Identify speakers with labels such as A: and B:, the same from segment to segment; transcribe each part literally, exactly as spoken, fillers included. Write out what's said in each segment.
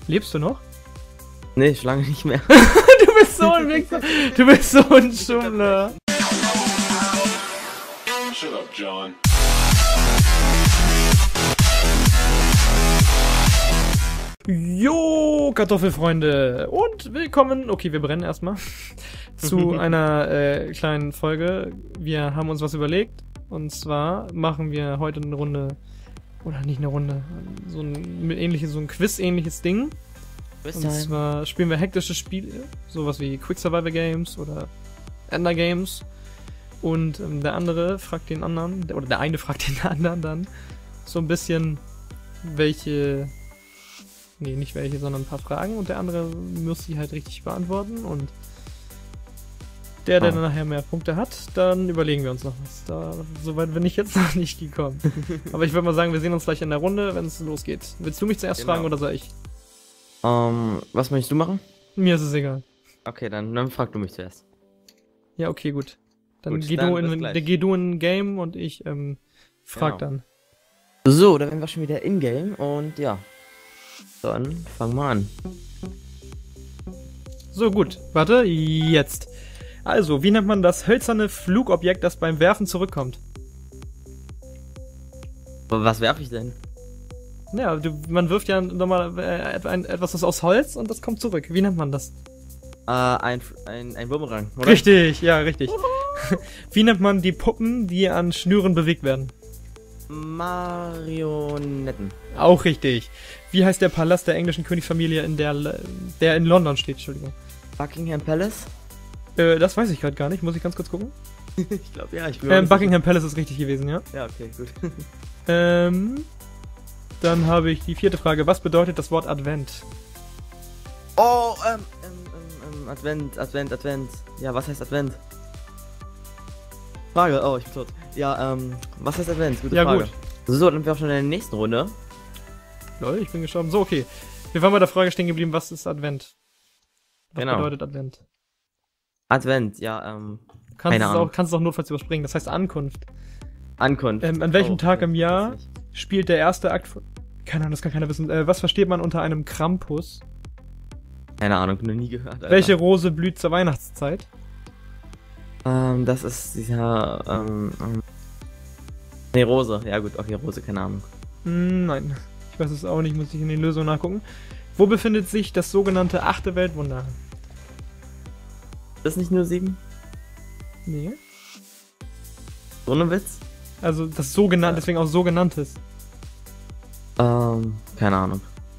A: Lebst du noch?
B: Nee, schon lange nicht mehr.
A: Du bist so ein Wichser. Du bist so ein Schummler.
C: Shut up, John.
A: Jo, Kartoffelfreunde. Und willkommen, okay, wir brennen erstmal, zu einer äh, kleinen Folge. Wir haben uns was überlegt. Und zwar machen wir heute eine Runde, oder nicht eine Runde, so ein ähnliches, so ein Quiz-ähnliches Ding. Und zwar spielen wir hektische Spiele, sowas wie Quick Survival Games oder Ender Games. Und ähm, der andere fragt den anderen, oder der eine fragt den anderen dann so ein bisschen, welche, nee, nicht welche, sondern ein paar Fragen. Und der andere muss sie halt richtig beantworten. Und der, der
B: Ah.
A: dann nachher mehr Punkte hat, dann überlegen wir uns noch was. Da, soweit bin ich jetzt noch nicht gekommen. Aber ich würde mal sagen, wir sehen uns gleich in der Runde, wenn es losgeht. Willst du mich zuerst
B: Genau.
A: fragen oder soll ich?
B: Ähm, was möchtest du machen?
A: Mir ist es egal.
B: Okay, dann, dann frag du mich zuerst.
A: Ja, okay, gut. Dann,
B: Gut,
A: geh,
B: dann
A: du
B: bis
A: in,
B: gleich.
A: dann geh du in ein Game und ich ähm, frag
B: Genau.
A: dann.
B: So, da wären wir schon wieder in-game und ja. Dann fangen wir an.
A: So, gut. Warte, jetzt. Also, wie nennt man das hölzerne Flugobjekt, das beim Werfen zurückkommt?
B: Aber was werfe ich denn?
A: Ja, du, man wirft ja nochmal äh, ein, etwas das aus Holz und das kommt zurück. Wie nennt man das?
B: Äh, ein, ein, ein Bumerang, oder?
A: Richtig, ja, richtig. Wie nennt man die Puppen, die an Schnüren bewegt werden?
B: Marionetten.
A: Auch richtig. Wie heißt der Palast der englischen Königsfamilie, in der, der in London steht? Entschuldigung.
B: Buckingham Palace?
A: Äh, das weiß ich gerade gar nicht. Muss ich ganz kurz gucken?
B: Ich glaube, ja, ich bin
A: Ähm, Buckingham Palace ist richtig gewesen, ja.
B: Ja, okay, gut.
A: Ähm, dann habe ich die vierte Frage. Was bedeutet das Wort Advent?
B: Oh, ähm, ähm, ähm, ähm, Advent, Advent, Advent. Ja, was heißt Advent? Frage, oh, ich bin tot. Ja, ähm, was heißt Advent? Gute
A: Ja,
B: Frage.
A: gut.
B: So, dann sind wir auch schon in der nächsten Runde.
A: Lol, ich bin gestorben. So, okay. Wir waren bei der Frage stehen geblieben, was ist Advent? Was
B: Genau.
A: bedeutet Advent?
B: Advent, ja, ähm,
A: Kannst
B: Keine
A: es
B: Ahnung.
A: auch, kannst es auch notfalls überspringen. Das heißt Ankunft.
B: Ankunft.
A: Ähm, an welchem
B: Oh,
A: Tag
B: okay,
A: im Jahr
B: weiß nicht.
A: spielt der erste Akt von... Keine Ahnung, das kann keiner wissen. Äh, was versteht man unter einem Krampus?
B: Keine Ahnung, noch nie gehört. Alter.
A: Welche Rose blüht zur Weihnachtszeit?
B: Ähm, das ist dieser, ähm, ähm. Nee, Rose. Ja, gut, okay, Rose, keine Ahnung.
A: Hm, nein. Ich weiß es auch nicht, muss ich in den Lösungen nachgucken. Wo befindet sich das sogenannte achte Weltwunder?
B: Ist das nicht nur sieben?
A: Nee.
B: So eine Witz?
A: Also das sogenannte,
B: Ja.
A: deswegen auch sogenanntes.
B: Ähm, keine Ahnung.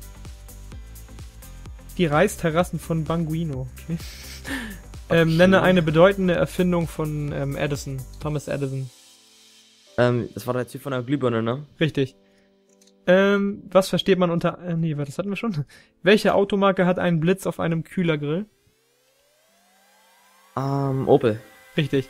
A: Die Reisterrassen von Banguino. Okay.
B: Okay.
A: Ähm, nenne eine bedeutende Erfindung von ähm, Edison. Thomas Edison.
B: Ähm, das war der Typ von der Glühbirne, ne?
A: Richtig. Ähm, was versteht man unter... Äh, nee, warte, das hatten wir schon. Welche Automarke hat einen Blitz auf einem Kühlergrill?
B: Ähm, Opel.
A: Richtig.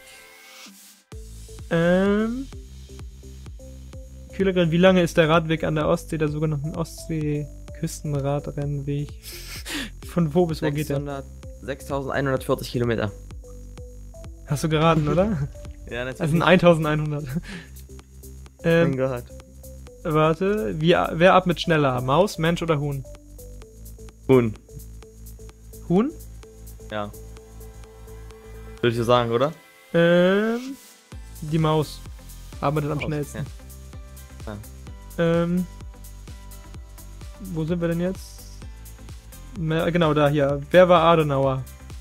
A: Ähm... Kühlergrill, wie lange ist der Radweg an der Ostsee, der sogenannten Ostsee-Küstenradrennweg? Von wo bis wo geht der?
B: sechstausendeinhundertvierzig Kilometer.
A: Hast du geraten, oder?
B: Ja, natürlich.
A: Also sind eintausendeinhundert. ähm,
B: gehört.
A: warte, wie, wer atmet schneller? Maus, Mensch oder Huhn?
B: Huhn.
A: Huhn?
B: Ja. Würde ich so sagen, oder?
A: Ähm, die Maus. Arbeitet am
B: Maus,
A: schnellsten.
B: ja. Ja.
A: Ähm, wo sind wir denn jetzt? Me- Genau, da hier. Wer war Adenauer?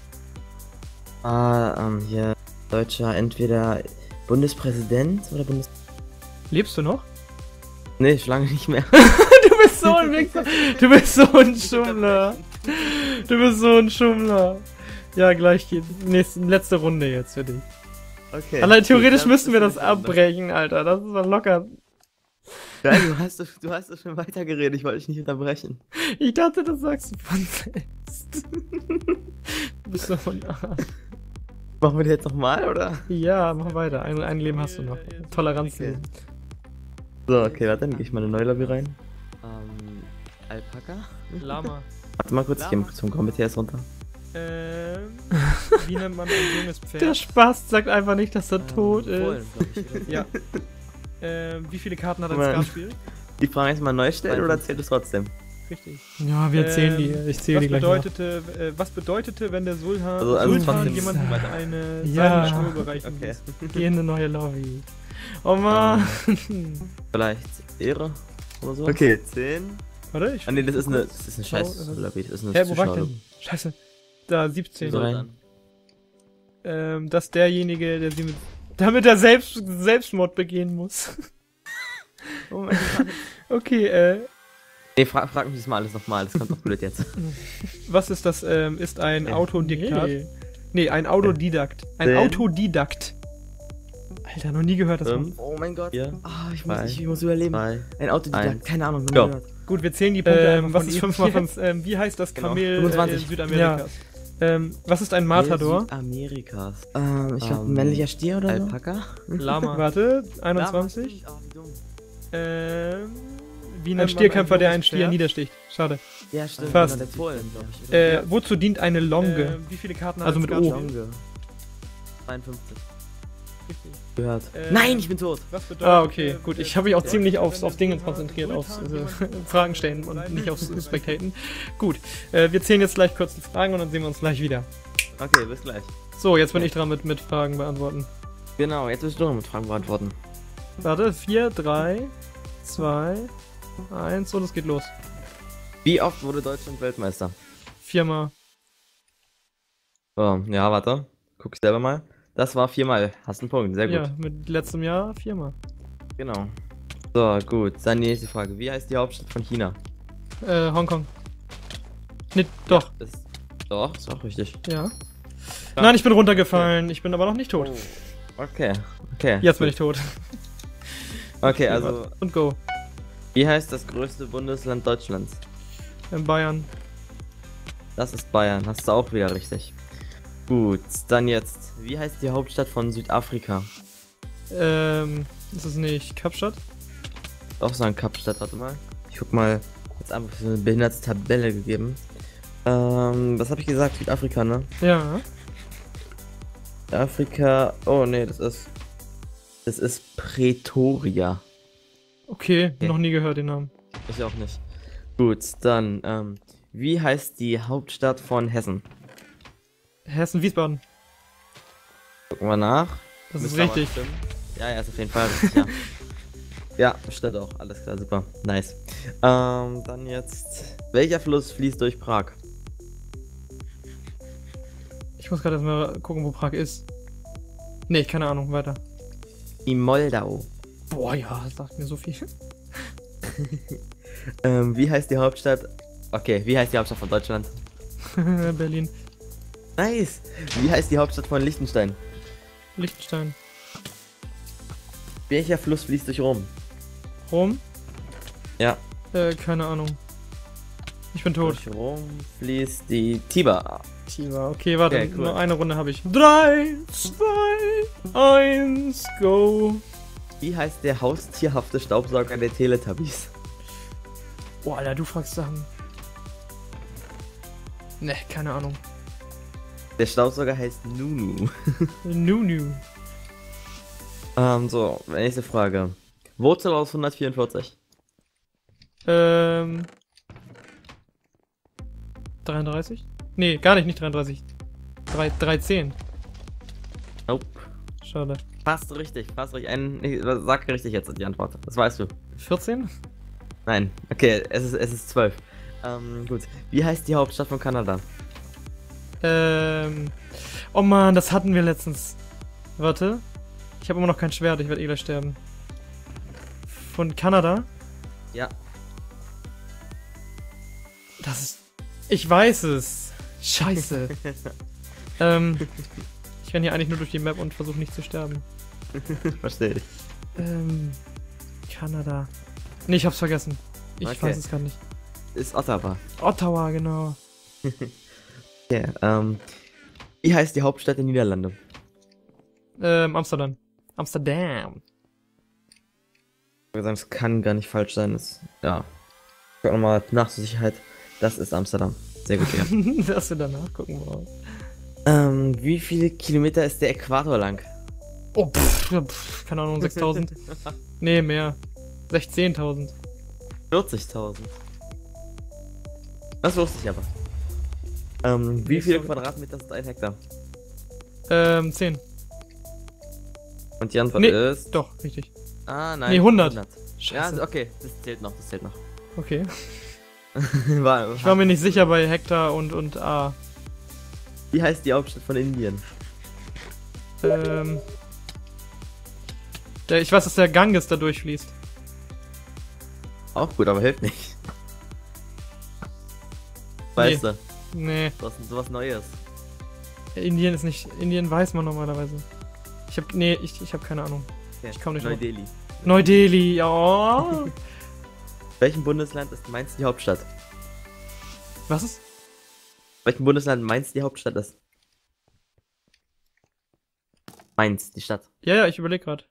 B: Ah, ähm, hier. Deutscher, entweder Bundespräsident oder Bundes...
A: Lebst du noch?
B: Nee, schon lange nicht mehr.
A: Du bist so ein Wichser. Du bist so ein Schummler. Du bist so ein Schummler. Ja, gleich geht. Nächste, letzte Runde jetzt für dich.
B: Okay.
A: Allein theoretisch
B: Gut,
A: müssten wir das
B: ist eine Runde.
A: abbrechen, Alter. Das ist doch locker.
B: Geil, du hast, doch- du hast doch schon weitergeredet, ich wollte dich nicht unterbrechen.
A: Ich dachte, das sagst du von selbst. Du bist so von...
B: Machen wir die jetzt nochmal, oder?
A: Ja, mach weiter. Ein, ein Leben hast du noch. Toleranzleben.
B: So, okay, warte, dann gehe ich mal in eine neue Lobby rein. Ähm, Alpaka?
A: Lama.
B: Warte mal kurz, ich gehe mal kurz vom Combat hier erst runter.
A: Ähm, wie nennt man ein junges Pferd? Der Spaß sagt einfach nicht, dass er tot ist.
B: Fohlen, glaub ich, oder?
A: Ja. Ähm, wie viele Karten hat ein
B: Mann.
A: Skatspiel?
B: Die Frage jetzt mal neu stellen oder zählt es trotzdem?
A: richtig. Ja, wir zählen die. Ich zähle
C: was
A: die gleich
C: bedeutete, äh, was bedeutete, wenn der Sultan,
B: Also, also
C: Sultan
B: trotzdem-
C: jemandem eine
A: Ja.
C: seine Schnur bereichen
B: Okay.
C: ließ?
A: Geh in eine neue Lobby. Oh Mann.
B: Vielleicht Ehre oder so? Okay, zehn.
A: Warte, ich.
B: Ah, nee, das ist eine, das ist eine
A: Schau,
B: scheiß
A: äh,
B: Lobby. Das ist eine
A: Hä, wo war ich
B: Zuschauer-
A: denn? Scheiße. Da, siebzehn.
B: So.
C: Genau.
B: rein.
A: Ähm, dass derjenige, der sie mit. Damit er selbst Selbstmord begehen muss.
B: Oh mein Gott.
A: Okay, äh.
B: Nee, frag, frag mich das mal alles nochmal, das kommt doch blöd jetzt.
A: Was ist das? Ähm, ist ein
B: Äh,
A: Autodiktat.
C: nee.
A: Nee, ein Autodidakt. Ein
B: Zehn.
A: Autodidakt. Alter, noch nie gehört das Wort.
B: Fünf,
D: Oh mein Gott.
B: vier,
D: Ah, ich,
B: drei,
D: muss, ich muss überleben.
B: zwei,
D: Ein Autodidakt,
B: eins.
D: keine Ahnung, noch nie
B: Go.
D: gehört.
A: Gut, wir zählen die Punkte
C: Ähm,
A: einfach
C: was
A: von
C: ist
A: ihm.
C: fünf mal fünf? Ähm, wie heißt das
B: Genau.
C: Kamel äh, in
D: fünfundzwanzig.
C: Südamerikas?
A: Ähm, was ist ein Matador?
B: Amerikas.
D: Ähm, ich glaube,
B: Ähm,
D: ein männlicher Stier oder so.
B: Alpaka?
C: Lama.
A: Warte, einundzwanzig.
D: Ja, wie dumm.
A: Ähm,
C: Wie
A: ein
C: nennt man
A: Stierkämpfer,
C: ein
A: der einen
C: junges
A: Stier
C: Pferd?
A: niedersticht. Schade.
D: Ja, stimmt.
A: Fast.
D: Genau, der Polen, glaube ich. oder?
A: Äh,
C: Ja.
A: wozu dient eine Longe?
C: Ähm, wie viele Karten
A: Also
C: hat
A: mit
C: das
A: O.
C: Kartenspiel?
D: Longe.
B: zweiundfünfzig.
C: Richtig.
B: Gehört.
C: Ähm,
D: Nein, ich bin tot.
C: Was bedeutet,
A: Ah, okay,
C: äh,
A: gut.
C: äh,
A: Ich habe mich auch
C: der-
A: ziemlich
C: wenn
A: aufs,
C: der
A: auf Dingens
C: Sultan-
A: konzentriert, aufs
C: Sultan
A: äh,
C: jemanden-
A: Fragen stellen und nicht aufs Spectaten. Gut, äh, wir zählen jetzt gleich kurz die Fragen und dann sehen wir uns gleich wieder.
B: Okay, bis gleich.
A: So, jetzt bin ich dran mit, mit Fragen beantworten.
B: Genau, jetzt bist du noch mit Fragen beantworten.
A: Warte, vier, drei, zwei, eins und es geht los.
B: Wie oft wurde Deutschland Weltmeister?
A: Viermal.
B: Oh, ja, warte. Guck ich selber mal. Das war viermal. Hast einen Punkt, sehr gut.
A: Ja, mit letztem Jahr viermal.
B: Genau. So, gut. Dann die nächste Frage. Wie heißt die Hauptstadt von China?
A: Äh, Hongkong. Nee, doch,
B: Ist, doch, ist auch richtig.
A: ja. Nein, ich bin runtergefallen. Ich bin aber noch nicht tot.
B: Okay, okay.
A: Jetzt bin ich tot.
B: Okay, also,
A: Und go.
B: wie heißt das größte Bundesland Deutschlands?
A: In Bayern.
B: Das ist Bayern. Hast du auch wieder richtig. Gut, dann jetzt. Wie heißt die Hauptstadt von Südafrika?
A: Ähm, ist es nicht Kapstadt?
B: Auch so ein Kapstadt, warte mal. Ich guck mal. Jetzt einfach so eine behinderte Tabelle gegeben. Ähm, was habe ich gesagt? Südafrika, ne?
A: Ja.
B: Südafrika. Oh, nee, das ist. Das ist Pretoria.
A: Okay,
B: Okay.
A: noch nie gehört den Namen.
B: Ich auch nicht. Gut, dann, ähm, wie heißt die Hauptstadt von Hessen?
A: Hessen, Wiesbaden.
B: Gucken wir nach.
A: Das ist
B: Müsste aber
A: richtig.
B: stimmen. Ja, ja, ist auf jeden Fall richtig, ja. Ja, stimmt auch. Alles klar, super. Nice. Ähm, dann jetzt. Welcher Fluss fließt durch Prag?
A: Ich muss gerade erstmal gucken, wo Prag ist. Nee, keine Ahnung, weiter.
B: Die Moldau.
A: Boah, ja, das sagt mir so viel.
B: Ähm, wie heißt die Hauptstadt? Okay, wie heißt die Hauptstadt von Deutschland?
A: Berlin.
B: Nice. Wie heißt die Hauptstadt von Liechtenstein?
A: Liechtenstein.
B: Welcher Fluss fließt durch Rom?
A: Rom?
B: Ja.
A: Äh, keine Ahnung. Ich bin tot.
B: Durch Rom fließt die Tiber.
A: Tiber. Okay, warte,
B: Okay, cool.
A: nur eine Runde habe ich. Drei, zwei, eins, go.
B: Wie heißt der haustierhafte Staubsauger der Teletubbies?
A: Boah, Alter, du fragst Sachen. Ne, keine Ahnung.
B: Der Staubsauger heißt Nunu.
A: Nunu.
B: ähm, so, nächste Frage. Wurzel aus hundertvierundvierzig.
A: Ähm. dreiunddreißig? Nee, gar nicht, nicht dreiunddreißig. drei, dreizehn.
B: Nope.
A: Schade.
B: Fast richtig, fast richtig. Ein, nee, sag richtig jetzt die Antwort. Das weißt du.
A: vierzehn?
B: Nein. Okay, es ist, es ist zwölf. Ähm, gut. Wie heißt die Hauptstadt von Kanada?
A: Ähm. Oh man, das hatten wir letztens. Warte. Ich habe immer noch kein Schwert, ich werde eh gleich sterben. Von Kanada?
B: Ja.
A: Das ist. Ich weiß es. Scheiße. ähm. Ich renne hier eigentlich nur durch die Map und versuche nicht zu sterben.
B: Verstehe ich.
A: Ähm. Kanada. Nee, ich hab's vergessen. Ich
B: Okay.
A: weiß es gerade nicht.
B: Ist Ottawa.
A: Ottawa, genau.
B: Okay, ähm. Wie heißt die Hauptstadt der Niederlande?
A: Ähm, Amsterdam. Amsterdam.
B: Ich würde sagen, es kann gar nicht falsch sein. Das, ja. Ich guck nochmal nach zur Sicherheit. Das ist Amsterdam. Sehr gut, ja.
A: Dass wir danach gucken wollen.
B: ähm, wie viele Kilometer ist der Äquator lang?
A: Oh, pff, ja, pff, keine Ahnung, sechstausend. Nee, mehr. sechzehntausend.
B: vierzigtausend. Das wusste ich aber. Ähm, wie
A: Nicht
B: viele
A: so-
B: Quadratmeter ist ein Hektar?
A: Ähm, zehn.
B: Und die Antwort
A: Nee,
B: ist...
A: Doch, richtig.
B: Ah, nein.
A: Nee, hundert.
B: Ja,
A: Scheiße.
B: okay, das zählt noch, das zählt noch.
A: Okay.
B: war,
A: Ich war mir nicht sicher bei Hektar und, und A.
B: Wie heißt die Hauptstadt von Indien?
A: Ähm. Der, ich weiß, dass der Ganges da durchfließt.
B: Auch gut, aber hilft nicht. Weißt du,
A: Nee,
B: was sowas Neues.
A: Indien ist nicht. Indien weiß man normalerweise. Ich hab. Nee, ich, ich hab keine Ahnung.
B: Okay.
A: Ich komm nicht drauf.
B: Neu-Delhi.
A: Neu-Delhi, ja.
B: Welchem Bundesland ist Mainz die Hauptstadt?
A: Was ist?
B: Welchem Bundesland Mainz die Hauptstadt ist? Mainz, die Stadt.
A: Ja, ja, ich überleg grad.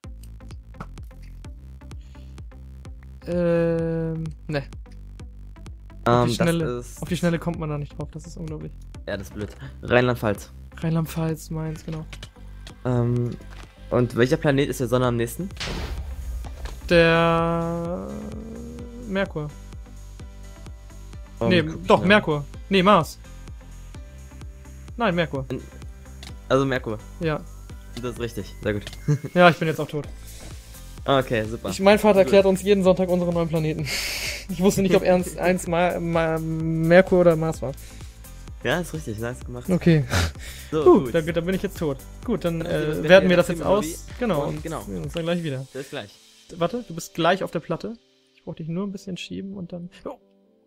A: Ähm. Ne. Auf die
B: Ähm,
A: Schnelle.
B: das ist...
A: Auf die Schnelle kommt man da nicht drauf, das ist unglaublich.
B: Ja, das ist blöd. Rheinland-Pfalz.
A: Rheinland-Pfalz, Mainz, genau.
B: Ähm, und welcher Planet ist der Sonne am nächsten?
A: Der. Merkur.
B: Oh,
A: nee,
B: guck ich
A: doch,
B: nach.
A: Merkur. Nee, Mars. Nein, Merkur.
B: Also Merkur.
A: Ja.
B: Das ist richtig. Sehr gut.
A: Ja, ich bin jetzt auch tot.
B: Okay, super.
A: Ich, mein Vater
B: Gut.
A: erklärt uns jeden Sonntag unsere neuen Planeten. Ich wusste nicht, ob ernst eins Ma Ma Merkur oder Mars war.
B: Ja, ist richtig. Nice gemacht.
A: Okay.
B: So,
A: Gut, dann, dann bin ich jetzt tot. Gut, dann
B: Dann sehen wir uns
A: äh,
B: gleich
A: werten wir
B: wieder
A: das
B: nach
A: jetzt
B: dem
A: aus.
B: Lobby.
A: Genau,
B: Und
A: und
B: genau.
A: sehen uns dann gleich wieder.
B: Bis gleich.
A: Warte, du bist gleich auf der Platte. Ich brauche dich nur ein bisschen schieben und dann... Oh.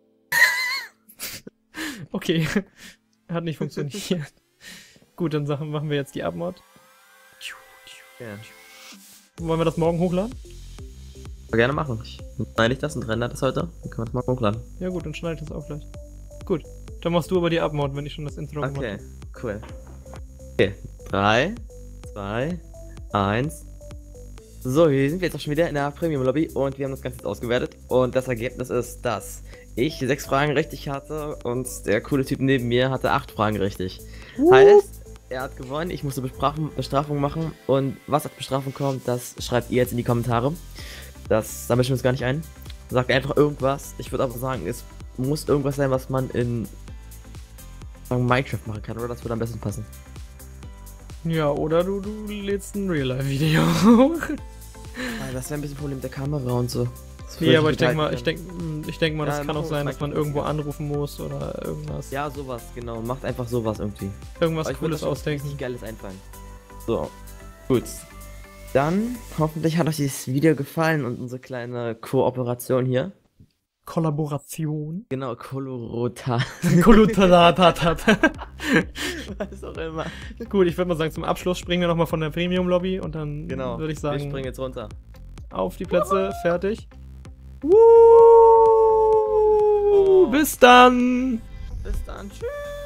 A: Okay. Hat nicht funktioniert. Gut, dann Sachen machen wir jetzt die Abmod.
B: Ja.
A: Wollen wir das morgen hochladen?
B: Gerne machen. Ich schneide ich das und render das heute. Dann können wir das mal hochladen.
A: Ja gut, dann schneide ich das auch gleich. Gut, dann machst du aber die Abmod, wenn ich schon das Intro gemacht
B: Okay,
A: habe.
B: cool. Okay. drei, zwei, eins. So, hier sind wir jetzt auch schon wieder in der Premium Lobby und wir haben das Ganze jetzt ausgewertet. Und das Ergebnis ist, dass ich sechs Fragen richtig hatte und der coole Typ neben mir hatte acht Fragen richtig.
A: Uh.
B: Heißt, er hat gewonnen, ich musste Bestrafung, Bestrafung machen und was als Bestrafung kommt, das schreibt ihr jetzt in die Kommentare. Das sammeln wir uns gar nicht ein. Sagt einfach irgendwas. Ich würde aber sagen, es muss irgendwas sein, was man in sagen, Minecraft machen kann, oder? Das würde am besten passen.
A: Ja, oder du, du lädst ein Real-Life-Video hoch.
B: Ah, das wäre ein bisschen ein Problem mit der Kamera und so. Das
A: Nee,
B: würde
A: aber ich denke mal,
B: behalten
A: ich denke ich denk mal, das
B: Ja,
A: kann
B: machen
A: auch
B: wir
A: sein,
B: das
A: dass man
B: Minecraft
A: irgendwo
B: jetzt.
A: anrufen muss oder irgendwas.
B: Ja, sowas, genau. Macht einfach sowas irgendwie.
A: Irgendwas
B: Aber ich würde
A: Cooles
B: schon was
A: ausdenken.
B: richtig Geiles einfallen. So, gut. Dann, hoffentlich hat euch dieses Video gefallen und unsere kleine Kooperation hier.
A: Kollaboration.
B: Genau, Kolorota.
A: Kolutalatat.
B: Was auch immer.
A: Gut, ich würde mal sagen, zum Abschluss springen wir nochmal von der Premium-Lobby und dann
B: Genau.
A: würde ich
B: Wir
A: sagen,
B: springen jetzt runter.
A: auf die Plätze, fertig.
B: Oh.
A: Bis dann!
B: Bis dann. Tschüss.